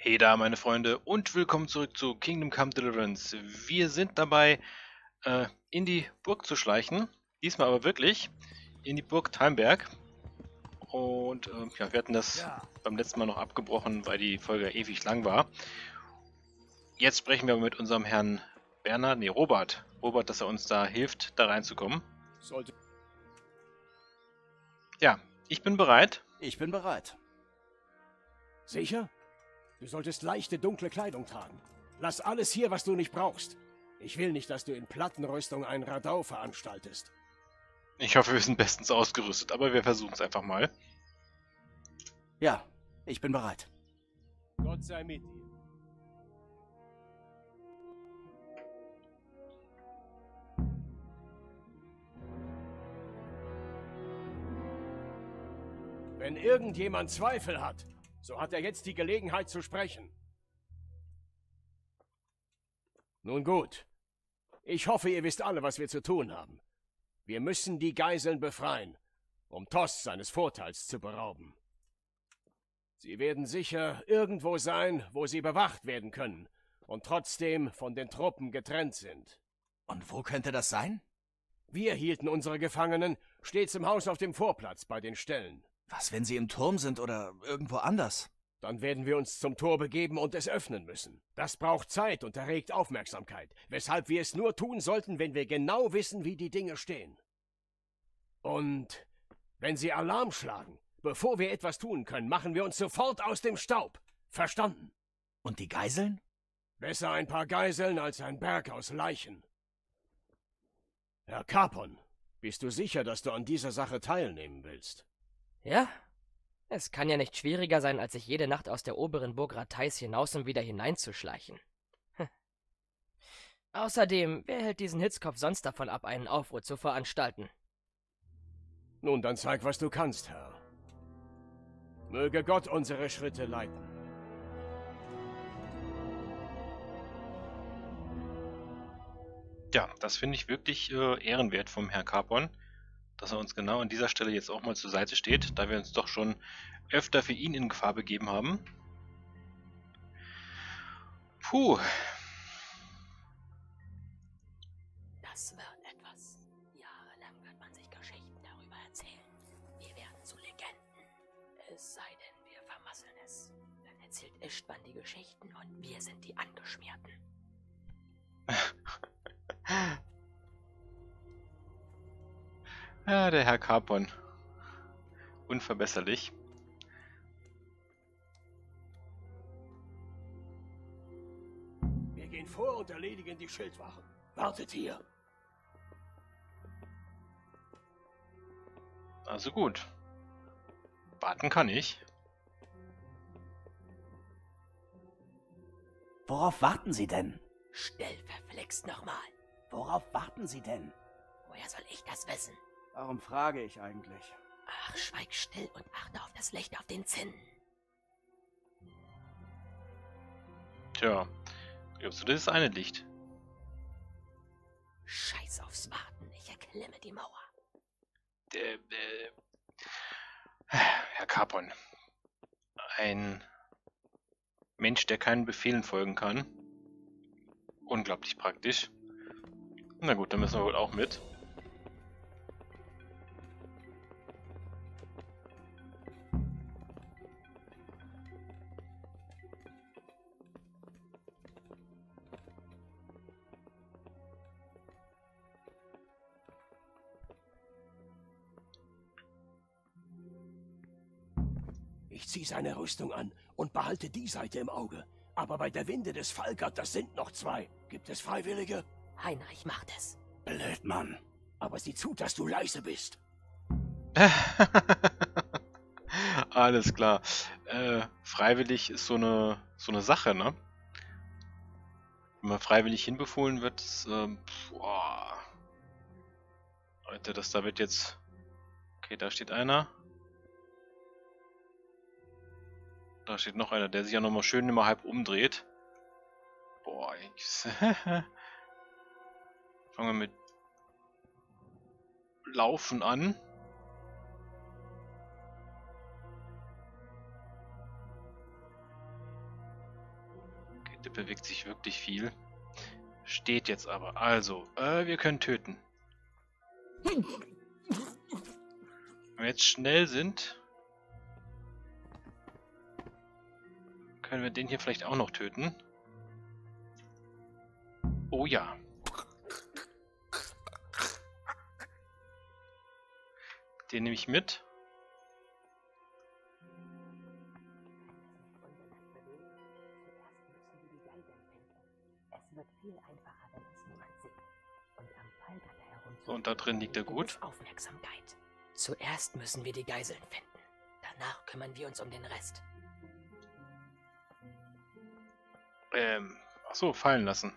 Hey da, meine Freunde, und willkommen zurück zu Kingdom Come Deliverance. Wir sind dabei, in die Burg zu schleichen. Diesmal aber wirklich in die Burg Talmberg. Und ja, wir hatten das beim letzten Mal noch abgebrochen, weil die Folge ewig lang war. Jetzt sprechen wir aber mit unserem Herrn Robert. Robert, dass er uns da hilft, da reinzukommen. Ja, ich bin bereit. Ich bin bereit. Sicher? Du solltest leichte, dunkle Kleidung tragen. Lass alles hier, was du nicht brauchst. Ich will nicht, dass du in Plattenrüstung ein Radau veranstaltest. Ich hoffe, wir sind bestens ausgerüstet, aber wir versuchen es einfach mal. Ja, ich bin bereit. Gott sei mit dir. Wenn irgendjemand Zweifel hat, so hat er jetzt die Gelegenheit zu sprechen. Nun gut. Ich hoffe, ihr wisst alle, was wir zu tun haben. Wir müssen die Geiseln befreien, um Toss seines Vorteils zu berauben. Sie werden sicher irgendwo sein, wo sie bewacht werden können und trotzdem von den Truppen getrennt sind. Und wo könnte das sein? Wir hielten unsere Gefangenen stets im Haus auf dem Vorplatz bei den Ställen. Was, wenn sie im Turm sind oder irgendwo anders? Dann werden wir uns zum Tor begeben und es öffnen müssen. Das braucht Zeit und erregt Aufmerksamkeit, weshalb wir es nur tun sollten, wenn wir genau wissen, wie die Dinge stehen. Und wenn sie Alarm schlagen, bevor wir etwas tun können, machen wir uns sofort aus dem Staub. Verstanden? Und die Geiseln? Besser ein paar Geiseln als ein Berg aus Leichen. Herr Capon, bist du sicher, dass du an dieser Sache teilnehmen willst? Ja? Es kann ja nicht schwieriger sein, als sich jede Nacht aus der oberen Burg Rateis hinaus und wieder hineinzuschleichen. Außerdem, wer hält diesen Hitzkopf sonst davon ab, einen Aufruhr zu veranstalten? Nun, dann zeig, was du kannst, Herr. Möge Gott unsere Schritte leiten. Ja, das finde ich wirklich ehrenwert vom Herrn Capon, dass er uns genau an dieser Stelle jetzt auch mal zur Seite steht, da wir uns doch schon öfter für ihn in Gefahr begeben haben. Puh. Das wird etwas. Jahrelang wird man sich Geschichten darüber erzählen. Wir werden zu Legenden. Es sei denn, wir vermasseln es. Dann erzählt Istvan die Geschichten und wir sind die Angeschmierten. Ja, der Herr Capon. Unverbesserlich. Wir gehen vor und erledigen die Schildwachen. Wartet hier. Also gut. Warten kann ich. Worauf warten Sie denn? Still, verflixt nochmal. Worauf warten Sie denn? Woher soll ich das wissen? Warum frage ich eigentlich? Ach, schweig still und achte auf das Licht auf den Zinnen. Tja, glaubst du, das ist eine Licht? Scheiß aufs Warten, ich erklimme die Mauer. Herr Capon. Ein Mensch, der keinen Befehlen folgen kann. Unglaublich praktisch. Na gut, dann müssen wir wohl auch mit. Ich zieh seine Rüstung an und behalte die Seite im Auge. Aber bei der Winde des Falkert, das sind noch zwei. Gibt es Freiwillige? Heinrich macht es. Blöd, Mann. Aber sieh zu, dass du leise bist. Alles klar. Freiwillig ist so eine Sache, ne? Wenn man freiwillig hinbefohlen wird, ist, boah. Leute, da wird jetzt... Okay, da steht einer. Da steht noch einer, der sich ja nochmal schön immer halb umdreht. Boah, fangen wir mit Laufen an. Der bewegt sich wirklich viel. Steht jetzt aber. Also, wir können töten. Wenn wir jetzt schnell sind, können wir den hier vielleicht auch noch töten. Oh ja. Den nehme ich mit. So, und da drin liegt er gut. Aufmerksamkeit. Zuerst müssen wir die Geiseln finden. Danach kümmern wir uns um den Rest. Ach so, fallen lassen.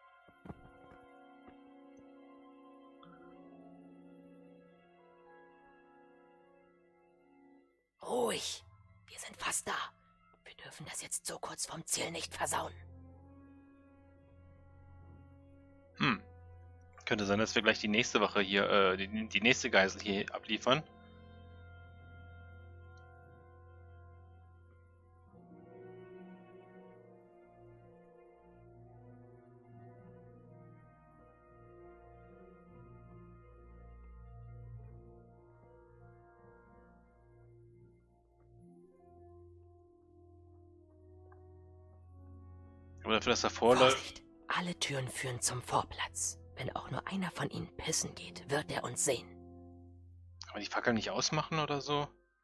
Ruhig. Wir sind fast da. Wir dürfen das jetzt so kurz vorm Ziel nicht versauen. Könnte sein, dass wir gleich die nächste Wache hier, die nächste Geisel hier abliefern. Oder dafür, dass davor läuft. Vorsicht! Alle Türen führen zum Vorplatz. Wenn auch nur einer von ihnen pissen geht, wird er uns sehen. Kann man die Fackel nicht ausmachen oder so?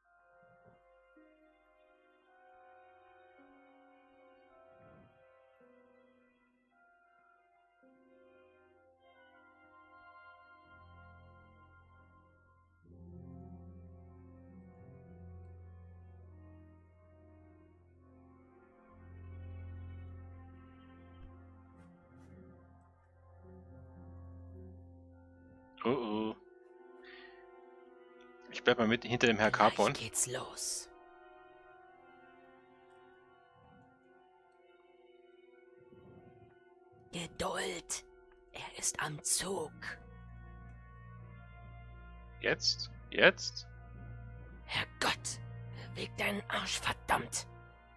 Oh oh. Ich bleib mal mit hinter dem Herr Capon. Gleich geht's los. Geduld. Er ist am Zug. Jetzt? Jetzt? Herrgott, beweg deinen Arsch, verdammt.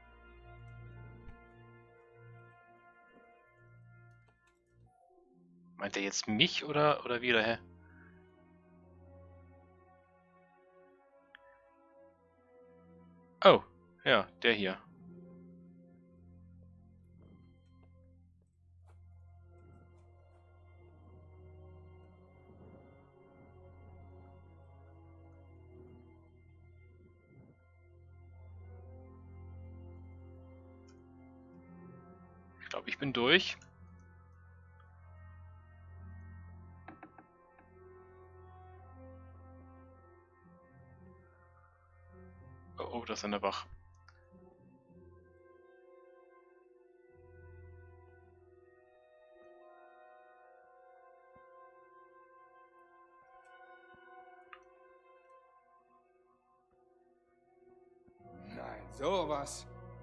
Meint er jetzt mich oder wieder, hä? Oh, ja, der hier. Ich glaube, ich bin durch. Oh, das ist eine Wach. Nein, sowas.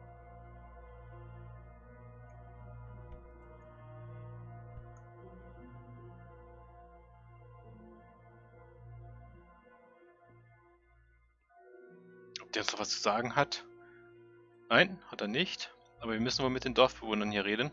Ob der jetzt noch was zu sagen hat? Nein, hat er nicht. Aber wir müssen wohl mit den Dorfbewohnern hier reden.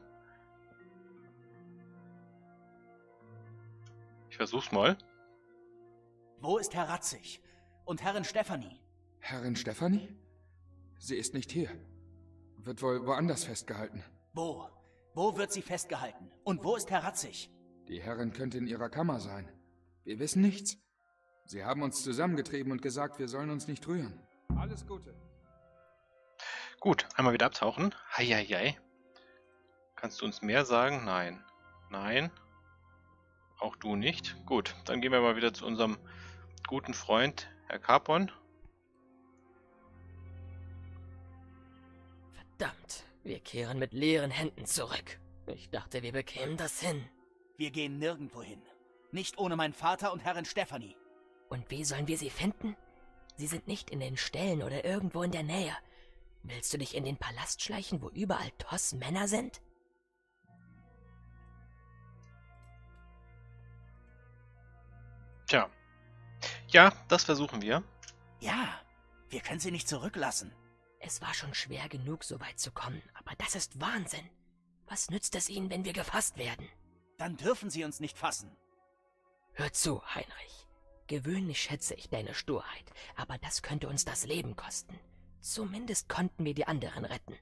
Ich versuch's mal. Wo ist Herr Ratzig? Und Herrin Stefanie? Herrin Stefanie? Sie ist nicht hier. Wird wohl woanders festgehalten. Wo? Wo wird sie festgehalten? Und wo ist Herr Ratzig? Die Herrin könnte in ihrer Kammer sein. Wir wissen nichts. Sie haben uns zusammengetrieben und gesagt, wir sollen uns nicht rühren. Alles Gute. Gut, einmal wieder abtauchen. Heieiei. Kannst du uns mehr sagen? Nein. Nein. Auch du nicht. Gut, dann gehen wir mal wieder zu unserem guten Freund, Herr Capon. Verdammt, wir kehren mit leeren Händen zurück. Ich dachte, wir bekämen das hin. Wir gehen nirgendwo hin. Nicht ohne meinen Vater und Herrin Stefanie. Und wie sollen wir sie finden? Sie sind nicht in den Ställen oder irgendwo in der Nähe. Willst du dich in den Palast schleichen, wo überall Toss Männer sind? Tja. Ja, das versuchen wir. Ja, wir können sie nicht zurücklassen. Es war schon schwer genug, so weit zu kommen, aber das ist Wahnsinn. Was nützt es ihnen, wenn wir gefasst werden? Dann dürfen sie uns nicht fassen. Hör zu, Heinrich. Gewöhnlich schätze ich deine Sturheit, aber das könnte uns das Leben kosten. Zumindest konnten wir die anderen retten.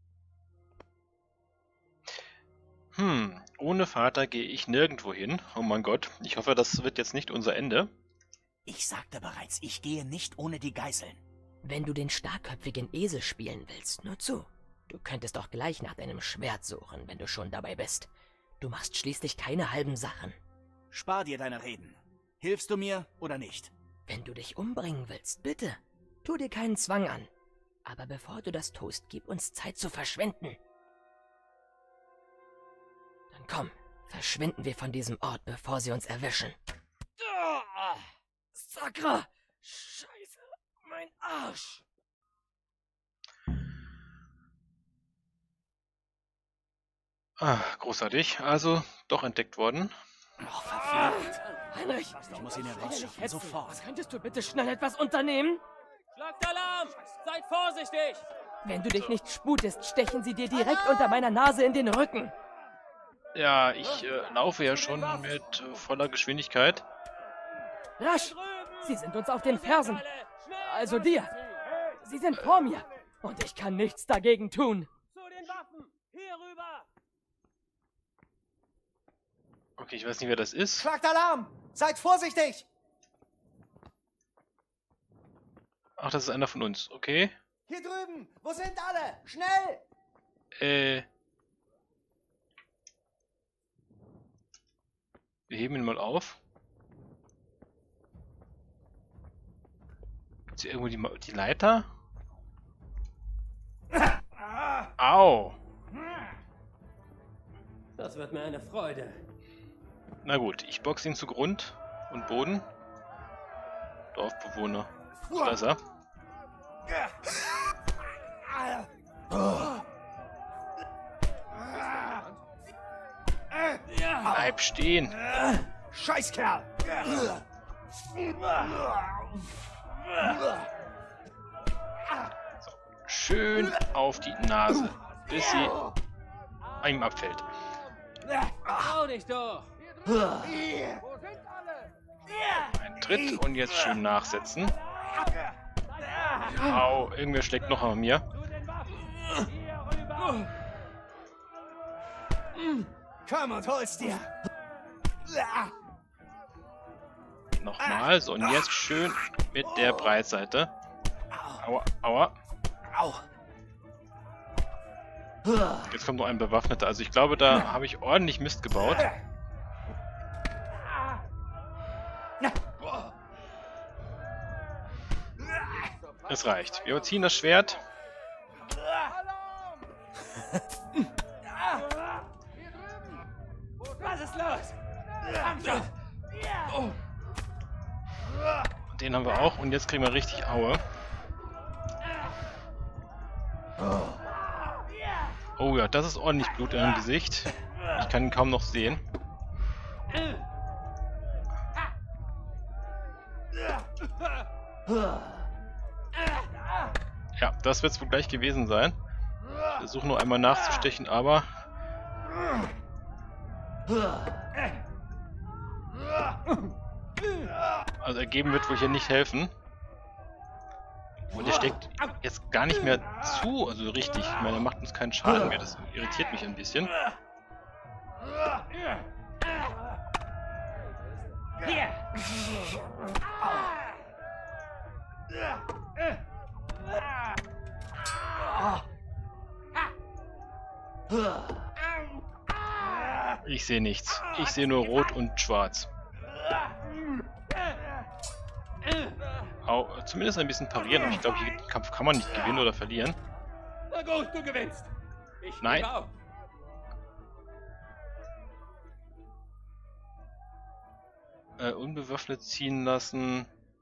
Ohne Vater gehe ich nirgendwo hin. Oh mein Gott, ich hoffe, das wird jetzt nicht unser Ende. Ich sagte bereits, ich gehe nicht ohne die Geiseln. Wenn du den starkköpfigen Esel spielen willst, nur zu. Du könntest doch gleich nach deinem Schwert suchen, wenn du schon dabei bist. Du machst schließlich keine halben Sachen. Spar dir deine Reden. Hilfst du mir oder nicht? Wenn du dich umbringen willst, bitte. Tu dir keinen Zwang an. Aber bevor du das tust, gib uns Zeit zu verschwinden. Dann komm, verschwinden wir von diesem Ort, bevor sie uns erwischen. Sakra! Scheiße, mein Arsch! Großartig. Also, doch entdeckt worden. Oh, verflucht. Heinrich! Ich muss ihn herausschaffen, sofort. Könntest du bitte schnell etwas unternehmen? Schlagt Alarm! Seid vorsichtig! Wenn du dich nicht sputest, stechen sie dir direkt unter meiner Nase in den Rücken. Ja, ich laufe ja schon mit voller Geschwindigkeit. Rasch! Sie sind uns auf den Fersen. Also dir. Sie sind vor mir. Und ich kann nichts dagegen tun. Zu den Waffen! Hier rüber! Okay, ich weiß nicht, wer das ist. Schlagt Alarm! Seid vorsichtig! Ach, das ist einer von uns. Okay. Hier drüben! Wo sind alle? Schnell! Wir heben ihn mal auf. Ist hier irgendwo die Leiter? Au! Das wird mir eine Freude. Na gut, ich boxe ihn zu Grund und Boden. Dorfbewohner. Da ist er. Bleib stehen. Scheißkerl! So, schön auf die Nase, bis sie einem abfällt. Trau dich doch! Ein Tritt und jetzt schön nachsetzen. Au, irgendwer schlägt noch an mir. Zu den Waffen! Hier rüber! Komm und hol's dir! Nochmal, so und jetzt schön mit der Breitseite. Aua, aua. Au. Jetzt kommt noch ein Bewaffneter. Also ich glaube, da habe ich ordentlich Mist gebaut. Es reicht. Wir ziehen das Schwert. Was ist los? Den haben wir auch und jetzt kriegen wir richtig Aue. Oh ja, das ist ordentlich Blut in dem Gesicht. Ich kann ihn kaum noch sehen. Ja, das wird es wohl gleich gewesen sein. Ich versuche nur einmal nachzustechen, aber... Also ergeben wird wohl hier nicht helfen. Und der steckt jetzt gar nicht mehr zu, also richtig. Ich meine, er macht uns keinen Schaden mehr, das irritiert mich ein bisschen. Ich sehe nichts. Ich sehe nur rot und schwarz. Au, zumindest ein bisschen parieren, aber ich glaube, hier den Kampf kann man nicht gewinnen oder verlieren. Na gut, du gewinnst. Ich Nein. gebe auf. Unbewaffnet ziehen lassen.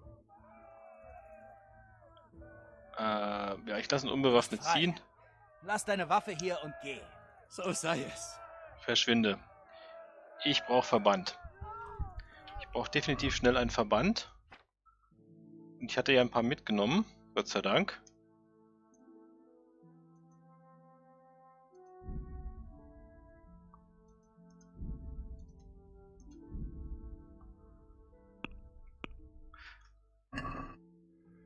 Ja, ich lasse ihn unbewaffnet ziehen. Lass deine Waffe hier und geh. So sei es. Verschwinde. Ich brauche Verband. Ich brauche definitiv schnell einen Verband. Und ich hatte ja ein paar mitgenommen, Gott sei Dank.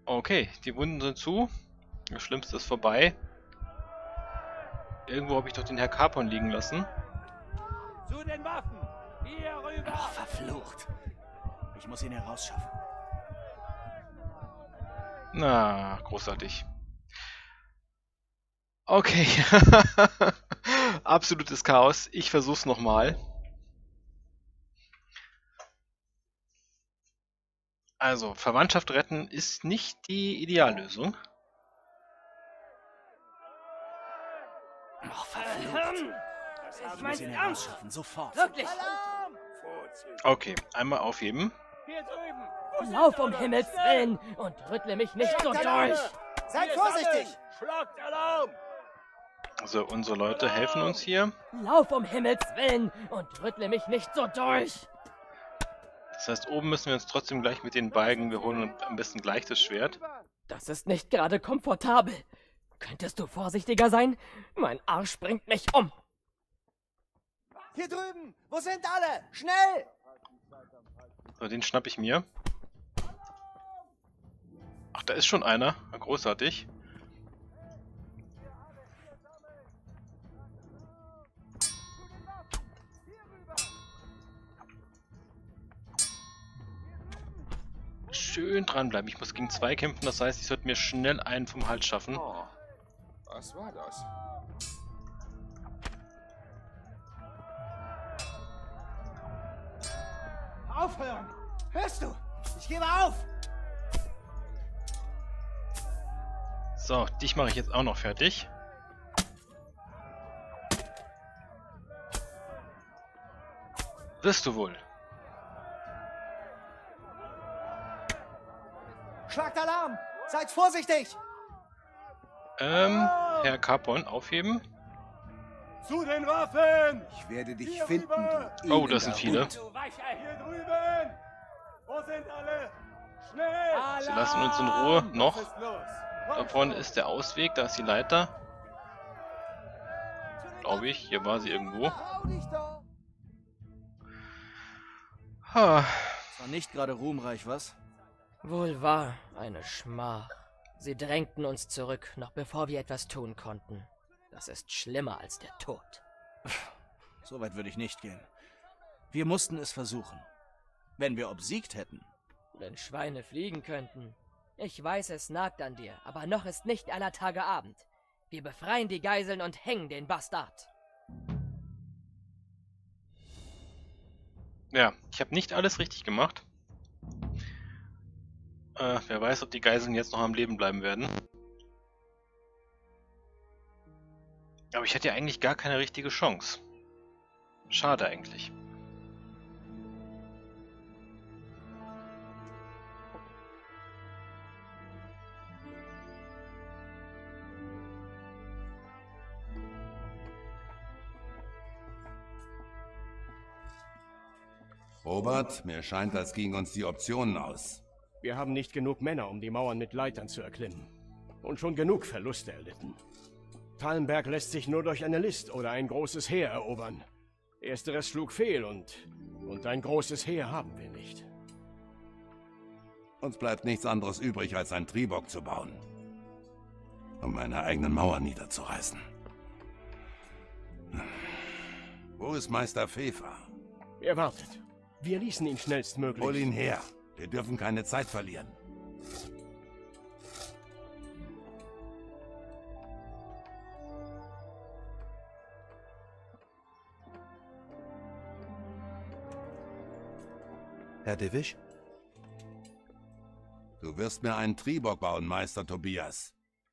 Okay, die Wunden sind zu. Das Schlimmste ist vorbei. Irgendwo habe ich doch den Herr Capon liegen lassen. Zu den Waffen! Hier rüber! Ach, verflucht. Ich muss ihn herausschaffen. Na, großartig. Okay. Absolutes Chaos. Ich versuch's nochmal. Also, Verwandtschaft retten ist nicht die Ideallösung. Ach, verflucht. Ich muss ihn herausschaffen, sofort. Wirklich? Okay, einmal aufheben. Hier drüben! Lauf um Himmels Willen und rüttle mich nicht so durch! Seid vorsichtig! Schlagt Alarm! So, unsere Leute helfen uns hier. Lauf um Himmels Willen und rüttle mich nicht so durch! Das heißt, oben müssen wir uns trotzdem gleich mit den Balken. Wir holen uns am besten gleich das Schwert. Das ist nicht gerade komfortabel. Könntest du vorsichtiger sein? Mein Arsch bringt mich um. Hier drüben! Wo sind alle? Schnell! So, den schnapp ich mir. Ach, da ist schon einer. Großartig. Schön dranbleiben. Ich muss gegen 2 kämpfen, das heißt, ich sollte mir schnell einen vom Hals schaffen. Oh, was war das? Aufhören! Hörst du? Ich gebe auf! So, dich mache ich jetzt auch noch fertig. Wirst du wohl. Schlagt Alarm! Seid vorsichtig! Herr Capon, aufheben. Zu den Waffen! Ich werde dich Hier finden, rüber. du Oh, das sind viele. Du Weichei! Hier drüben! Wo sind alle? Schnell! Sie lassen uns in Ruhe. Noch. Was ist los? Da vorne ist der Ausweg, da ist die Leiter. Glaube ich, hier war sie irgendwo. Hau dich doch! Ha. Das war nicht gerade ruhmreich, was? Wohl wahr, eine Schmach. Sie drängten uns zurück, noch bevor wir etwas tun konnten. Das ist schlimmer als der Tod. So weit würde ich nicht gehen. Wir mussten es versuchen. Wenn wir obsiegt hätten. Wenn Schweine fliegen könnten. Ich weiß, es nagt an dir, aber noch ist nicht aller Tage Abend. Wir befreien die Geiseln und hängen den Bastard. Ja, ich habe nicht alles richtig gemacht. Wer weiß, ob die Geiseln jetzt noch am Leben bleiben werden. Aber ich hatte ja eigentlich gar keine richtige Chance. Schade eigentlich. Robert, mir scheint, als gingen uns die Optionen aus. Wir haben nicht genug Männer, um die Mauern mit Leitern zu erklimmen. Und schon genug Verluste erlitten. Tallenberg lässt sich nur durch eine List oder ein großes Heer erobern. Ersteres schlug fehl und ein großes Heer haben wir nicht. Uns bleibt nichts anderes übrig, als ein Tribock zu bauen. Um meine eigenen Mauern niederzureißen. Wo ist Meister Pfeffer? Er wartet. Wir ließen ihn schnellstmöglich. Hol ihn her. Wir dürfen keine Zeit verlieren. Herr Devish? Du wirst mir einen Tribock bauen, Meister Tobias.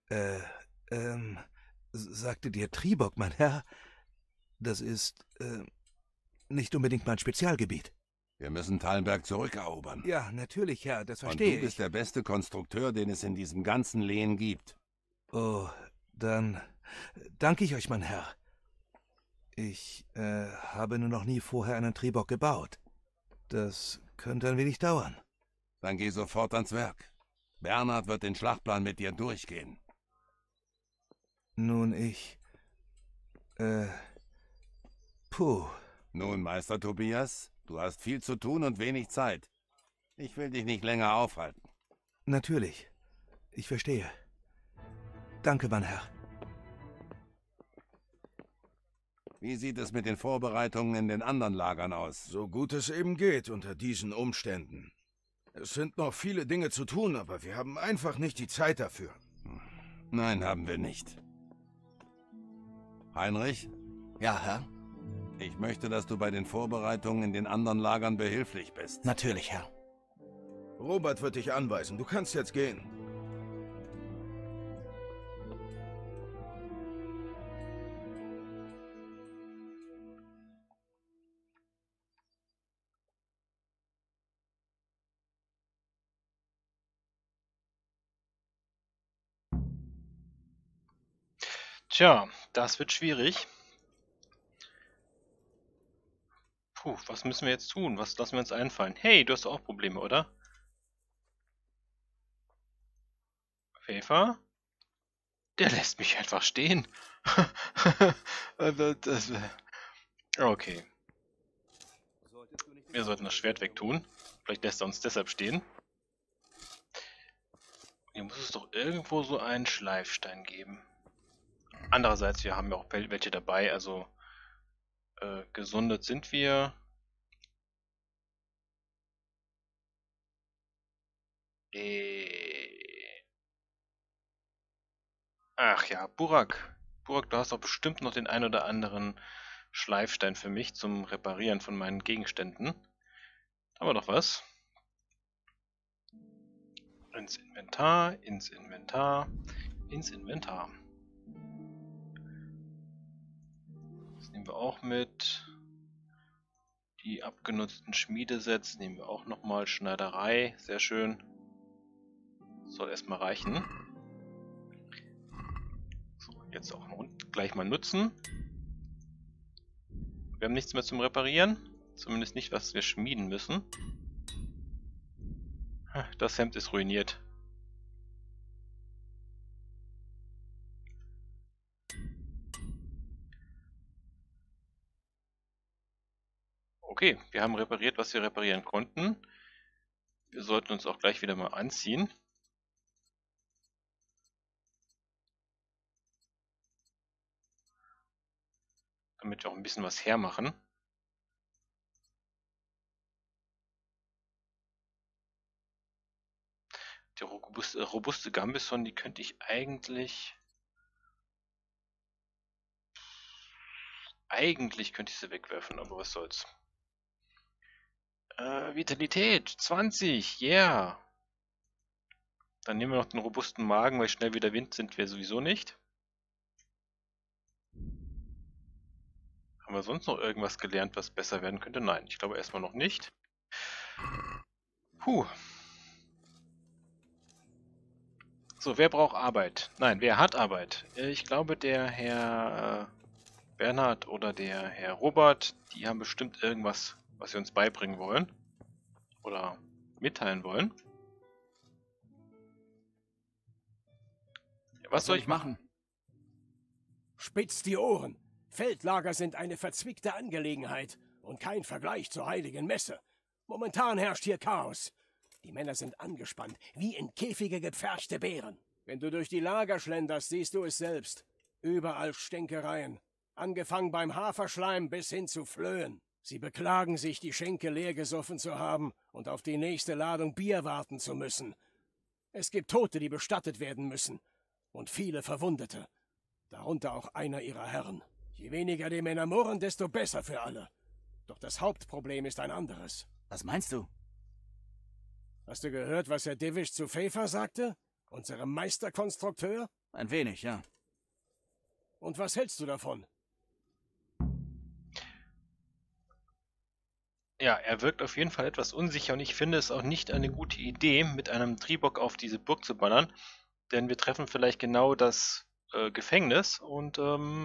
Sagte dir Tribock, mein Herr? Das ist, nicht unbedingt mein Spezialgebiet. Wir müssen Tallenberg zurückerobern. Ja, natürlich, Herr, das Und verstehe du bist ich. der beste Konstrukteur, den es in diesem ganzen Lehen gibt. Oh, dann danke ich euch, mein Herr. Ich, habe nur noch nie vorher einen Tribock gebaut. Das könnte ein wenig dauern. Dann geh sofort ans Werk. Bernhard wird den Schlachtplan mit dir durchgehen. Nun, puh. Nun, Meister Tobias, du hast viel zu tun und wenig Zeit. Ich will dich nicht länger aufhalten. Natürlich. Ich verstehe. Danke, mein Herr. Wie sieht es mit den Vorbereitungen in den anderen Lagern aus? So gut es eben geht unter diesen Umständen. Es sind noch viele Dinge zu tun, aber wir haben einfach nicht die Zeit dafür. Nein, haben wir nicht. Heinrich? Ja, Herr? Ich möchte, dass du bei den Vorbereitungen in den anderen Lagern behilflich bist. Natürlich, Herr. Robert wird dich anweisen. Du kannst jetzt gehen. Tja, das wird schwierig. Puh, was müssen wir jetzt tun? Was lassen wir uns einfallen? Hey, du hast auch Probleme, oder? Pfeffer? Der lässt mich einfach stehen. Okay. Wir sollten das Schwert wegtun. Vielleicht lässt er uns deshalb stehen. Hier muss es doch irgendwo so einen Schleifstein geben. Andererseits, wir haben ja auch welche dabei, also gesundet sind wir. Ach ja, Burak. Burak, du hast doch bestimmt noch den ein oder anderen Schleifstein für mich zum Reparieren von meinen Gegenständen. Da haben wir doch was. Ins Inventar, ins Inventar, ins Inventar. Das nehmen wir auch mit. Die abgenutzten Schmiedesets nehmen wir auch nochmal. Schneiderei, sehr schön. Soll erstmal reichen. So, jetzt auch gleich mal nutzen. Wir haben nichts mehr zum Reparieren. Zumindest nicht, was wir schmieden müssen. Das Hemd ist ruiniert. Okay, wir haben repariert, was wir reparieren konnten. Wir sollten uns auch gleich wieder mal anziehen. Damit wir auch ein bisschen was hermachen. Die robuste Gambison, die könnte ich eigentlich... Eigentlich könnte ich sie wegwerfen, aber was soll's. Vitalität, 20, yeah. Dann nehmen wir noch den robusten Magen, weil schnell wieder Wind sind wir sowieso nicht. Haben wir sonst noch irgendwas gelernt, was besser werden könnte? Nein, ich glaube erstmal noch nicht. Puh. So, wer braucht Arbeit? Nein, wer hat Arbeit? Ich glaube, der Herr Bernhard oder der Herr Robert, die haben bestimmt irgendwas, was sie uns beibringen wollen. Oder mitteilen wollen. Was soll ich machen? Spitzt die Ohren! Feldlager sind eine verzwickte Angelegenheit und kein Vergleich zur heiligen Messe. Momentan herrscht hier Chaos. Die Männer sind angespannt, wie in Käfige gepferchte Bären. Wenn du durch die Lager schlenderst, siehst du es selbst. Überall Stänkereien. Angefangen beim Haferschleim bis hin zu Flöhen. Sie beklagen sich, die Schenke leer gesoffen zu haben und auf die nächste Ladung Bier warten zu müssen. Es gibt Tote, die bestattet werden müssen. Und viele Verwundete. Darunter auch einer ihrer Herren. Je weniger die Männer murren, desto besser für alle. Doch das Hauptproblem ist ein anderes. Was meinst du? Hast du gehört, was Herr Divish zu Pfeffer sagte? Unserem Meisterkonstrukteur? Ein wenig, ja. Und was hältst du davon? Ja, er wirkt auf jeden Fall etwas unsicher und ich finde es auch nicht eine gute Idee, mit einem Tribok auf diese Burg zu ballern, denn wir treffen vielleicht genau das Gefängnis und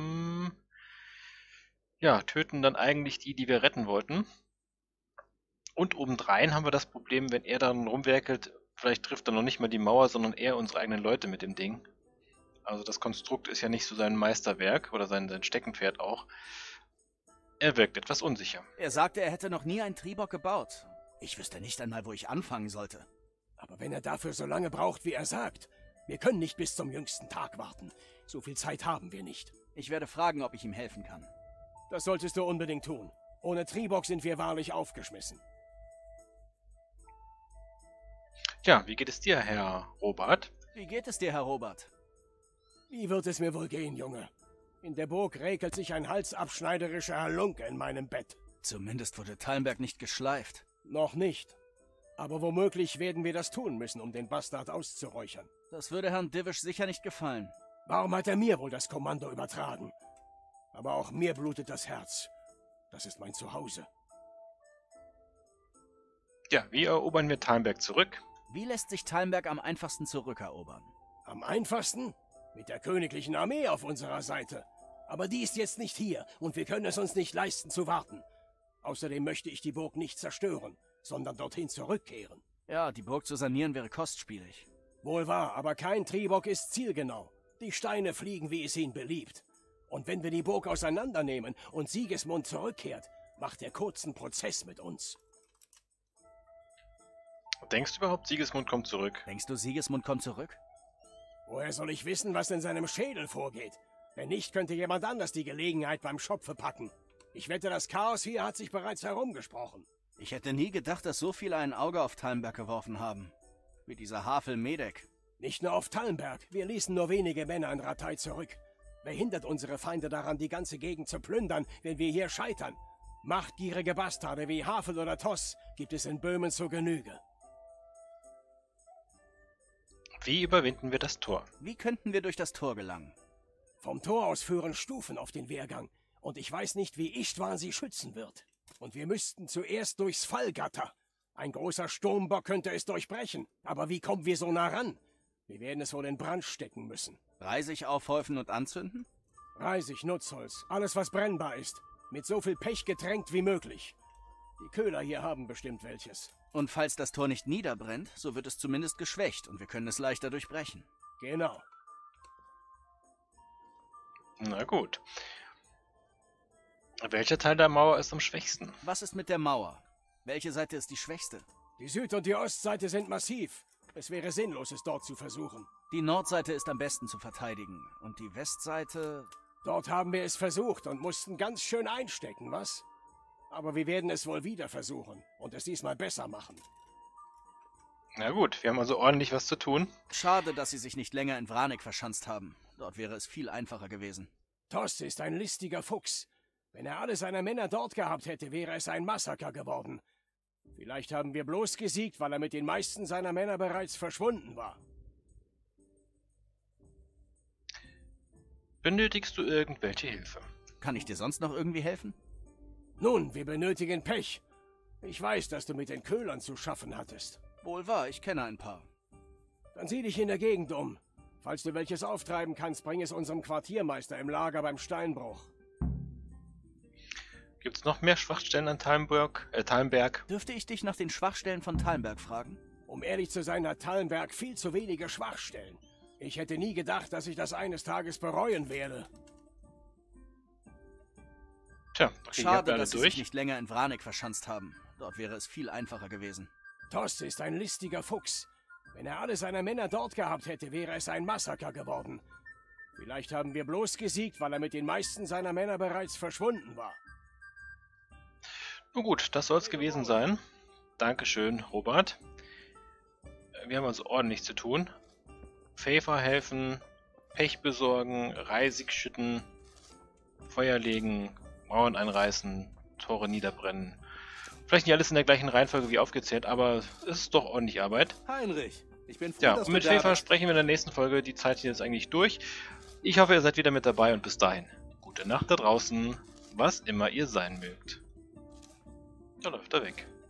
ja, töten dann eigentlich die wir retten wollten. Und obendrein haben wir das Problem, wenn er dann rumwerkelt, vielleicht trifft er noch nicht mal die Mauer, sondern eher unsere eigenen Leute mit dem Ding. Also das Konstrukt ist ja nicht so sein Meisterwerk oder sein Steckenpferd auch. Er wirkt etwas unsicher. Er sagte, er hätte noch nie einen Tribok gebaut. Ich wüsste nicht einmal, wo ich anfangen sollte. Aber wenn er dafür so lange braucht, wie er sagt, Wir können nicht bis zum jüngsten Tag warten. So viel Zeit haben wir nicht. Ich werde fragen, ob ich ihm helfen kann. Das solltest du unbedingt tun. Ohne Tribok sind wir wahrlich aufgeschmissen. Ja, wie geht es dir, Herr Robert? Wie geht es dir, Herr Robert? Wie wird es mir wohl gehen, Junge? In der Burg räkelt sich ein halsabschneiderischer Halunke in meinem Bett. Zumindest wurde Talmberg nicht geschleift. Noch nicht. Aber womöglich werden wir das tun müssen, um den Bastard auszuräuchern. Das würde Herrn Divish sicher nicht gefallen. Warum hat er mir wohl das Kommando übertragen? Aber auch mir blutet das Herz. Das ist mein Zuhause. Ja, wie erobern wir Talmberg zurück? Wie lässt sich Talmberg am einfachsten zurückerobern? Am einfachsten? Mit der königlichen Armee auf unserer Seite. Aber die ist jetzt nicht hier und wir können es uns nicht leisten zu warten. Außerdem möchte ich die Burg nicht zerstören, sondern dorthin zurückkehren. Ja, die Burg zu sanieren wäre kostspielig. Wohl wahr, aber kein Tribok ist zielgenau. Die Steine fliegen, wie es ihnen beliebt. Und wenn wir die Burg auseinandernehmen und Sigismund zurückkehrt, macht er kurzen Prozess mit uns. Denkst du überhaupt, Sigismund kommt zurück? Denkst du, Sigismund kommt zurück? Woher soll ich wissen, was in seinem Schädel vorgeht? Wenn nicht, könnte jemand anders die Gelegenheit beim Schopfe packen. Ich wette, das Chaos hier hat sich bereits herumgesprochen. Ich hätte nie gedacht, dass so viele ein Auge auf Talmberg geworfen haben. Wie dieser Havel Medek. Nicht nur auf Talmberg, wir ließen nur wenige Männer in Ratay zurück. Wer hindert unsere Feinde daran, die ganze Gegend zu plündern, wenn wir hier scheitern? Machtgierige Bastarde wie Havel oder Toss gibt es in Böhmen zur Genüge. Wie überwinden wir das Tor? Wie könnten wir durch das Tor gelangen? Vom Tor aus führen Stufen auf den Wehrgang. Und ich weiß nicht, wie Istvan sie schützen wird. Und wir müssten zuerst durchs Fallgatter. Ein großer Sturmbock könnte es durchbrechen. Aber wie kommen wir so nah ran? Wir werden es wohl in Brand stecken müssen. Reisig aufhäufen und anzünden? Reisig, Nutzholz, alles was brennbar ist. Mit so viel Pech getränkt wie möglich. Die Köhler hier haben bestimmt welches. Und falls das Tor nicht niederbrennt, so wird es zumindest geschwächt und wir können es leichter durchbrechen. Genau. Na gut. Welcher Teil der Mauer ist am schwächsten? Was ist mit der Mauer? Welche Seite ist die schwächste? Die Süd- und die Ostseite sind massiv. Es wäre sinnlos, es dort zu versuchen. Die Nordseite ist am besten zu verteidigen. Und die Westseite... Dort haben wir es versucht und mussten ganz schön einstecken, was? Aber wir werden es wohl wieder versuchen und es diesmal besser machen. Na gut, wir haben also ordentlich was zu tun. Schade, dass sie sich nicht länger in Vranek verschanzt haben. Dort wäre es viel einfacher gewesen. Toss ist ein listiger Fuchs. Wenn er alle seine Männer dort gehabt hätte, wäre es ein Massaker geworden. Vielleicht haben wir bloß gesiegt, weil er mit den meisten seiner Männer bereits verschwunden war. Benötigst du irgendwelche Hilfe? Kann ich dir sonst noch irgendwie helfen? Nun, wir benötigen Pech. Ich weiß, dass du mit den Köhlern zu schaffen hattest. Wohl wahr, ich kenne ein paar. Dann sieh dich in der Gegend um. Falls du welches auftreiben kannst, bring es unserem Quartiermeister im Lager beim Steinbruch. Gibt es noch mehr Schwachstellen an Talmberg? Dürfte ich dich nach den Schwachstellen von Talmberg fragen? Um ehrlich zu sein, hat Talmberg viel zu wenige Schwachstellen. Ich hätte nie gedacht, dass ich das eines Tages bereuen werde. Tja, okay, schade, dass sie sich nicht länger in Vranek verschanzt haben. Dort wäre es viel einfacher gewesen. Toss ist ein listiger Fuchs. Wenn er alle seine Männer dort gehabt hätte, wäre es ein Massaker geworden. Vielleicht haben wir bloß gesiegt, weil er mit den meisten seiner Männer bereits verschwunden war. Nun gut, das soll es gewesen sein. Dankeschön, Robert. Wir haben also ordentlich zu tun. Pfeffer helfen, Pech besorgen, Reisig schütten, Feuer legen, Mauern einreißen, Tore niederbrennen. Vielleicht nicht alles in der gleichen Reihenfolge wie aufgezählt, aber es ist doch ordentlich Arbeit. Heinrich, ich bin froh, ja, dass und mit Pfeffer sprechen wir in der nächsten Folge. Die Zeit hier ist eigentlich durch. Ich hoffe, ihr seid wieder mit dabei und bis dahin. Gute Nacht da draußen, was immer ihr sein mögt. Da läuft er weg.